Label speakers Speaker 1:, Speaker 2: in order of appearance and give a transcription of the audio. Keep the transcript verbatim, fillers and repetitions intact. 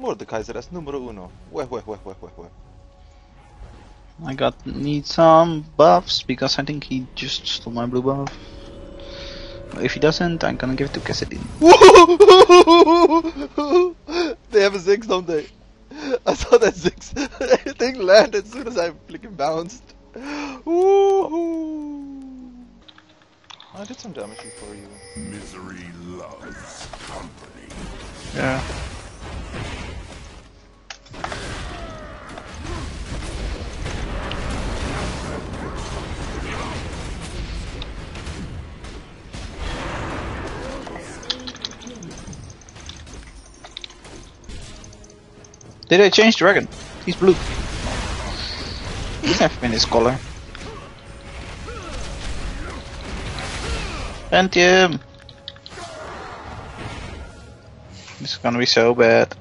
Speaker 1: Mordekaiser es numero uno. Weh, weh, weh, weh, weh, weh.
Speaker 2: I got need some buffs because I think he just stole my blue buff. If he doesn't, I'm gonna give it to Cassidy.
Speaker 1: They have a Ziggs, don't they? I saw that Ziggs thing land as soon as I flicking bounced. Woohoo! I did some damage for you.
Speaker 3: Misery loves company.
Speaker 2: Yeah. Did I change dragon? He's blue. He's never been his color. Pentium! This is gonna be so bad.